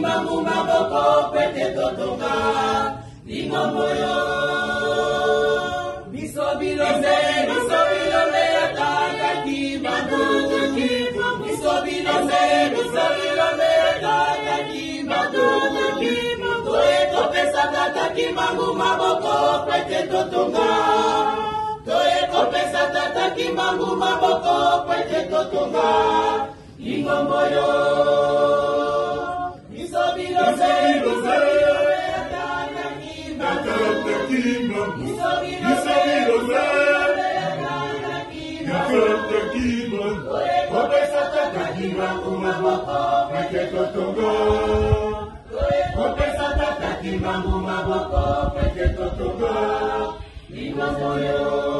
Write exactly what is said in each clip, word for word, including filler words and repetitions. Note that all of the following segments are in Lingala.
mangu maboko pete totonga lingomoyo biso bilombe biso bilombe ataka kimangu biso bilombe biso bilombe ataka kimangu toe kopesa tata kimangu maboko pete totonga toe kopesa tata kimangu maboko pete totonga lingomoyo biso bilombe biso bilombe ataka kimangu biso bilombe ataka kimangu toe kopesa tata kimangu maboko pete totonga toe kopesa tata kimangu maboko pete totonga lingomoyo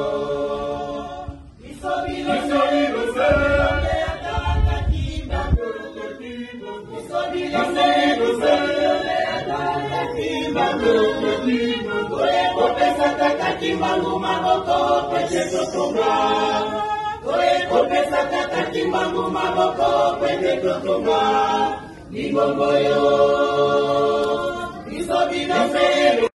biso bilombe ataka kimangu biso bilombe ataka kimangu toe kopesa tata kimangu maboko pete totonga toe kopesa tata kimangu maboko pete totonga lingomoyo biso bilombe